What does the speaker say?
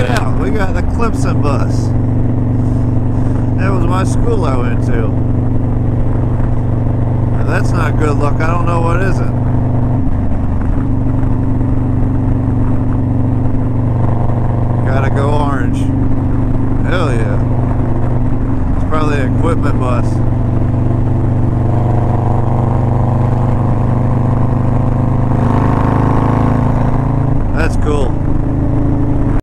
it out. We got the Clemson Bus. That was my school I went to. Now that's not good luck. I don't know what is it. Gotta go orange. Hell yeah. It's probably an equipment bus.